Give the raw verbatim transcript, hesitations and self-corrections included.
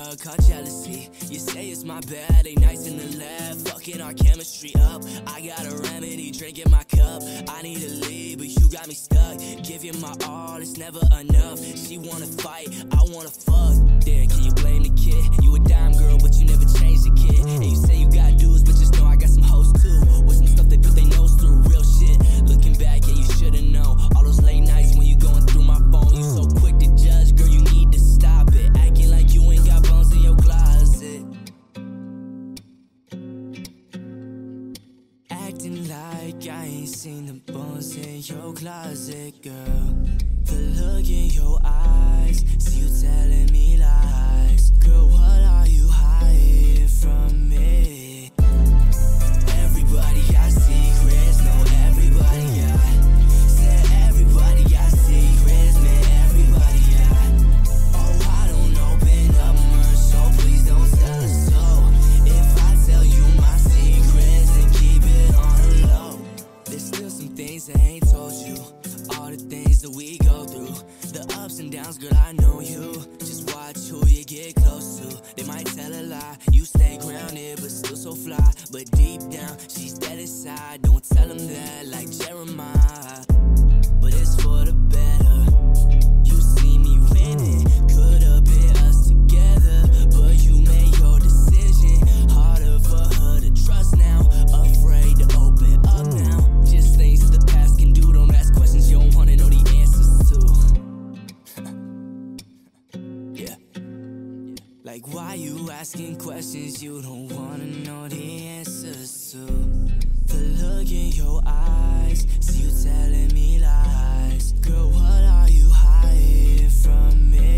drug called jealousy. You say it's my bad, they nice in the lab, fucking our chemistry up. I got a remedy, drink in my cup. I need to leave, but you got me stuck. Give you my all, it's never enough. She wanna fight, I wanna fuck. Then can you blame the kid? You a dime girl, but you never changed the kid. And you say you got dudes, but just know I got some hoes too. With some stuff they put their nose through, real shit. Looking back, yeah, you should've known. All those late nights when you going through my phone. You so quick to judge, girl, you need to stop it. Acting like you ain't got bones in your closet. Acting like I ain't seen the bones in your closet, girl. The look in your eyes, see you telling me lies. Girl, what are you hiding from me? Everybody got secrets, no, everybody got. Said everybody got secrets, man, everybody got. Oh, I don't open up much, so please don't tell us so. If I tell you my secrets, then keep it on the low. There's still some things I ain't told you. All the things that we go through, the ups and downs, girl, I know you. Just watch who you get close to. They might tell a lie, you stay grounded, but still so fly. But deep down, she's dead inside. Don't tell them that like Jeremiah. But it's for the better. You see me winning, could've been us together, but you made your decision. Harder for her to trust now, afraid to open up now. Just things the past can do, don't ask questions you don't wanna know the answers to. Yeah. Like, why you asking questions you don't wanna know the answers to? The look in your eyes, see you telling me lies. Girl, what are you hiding from me?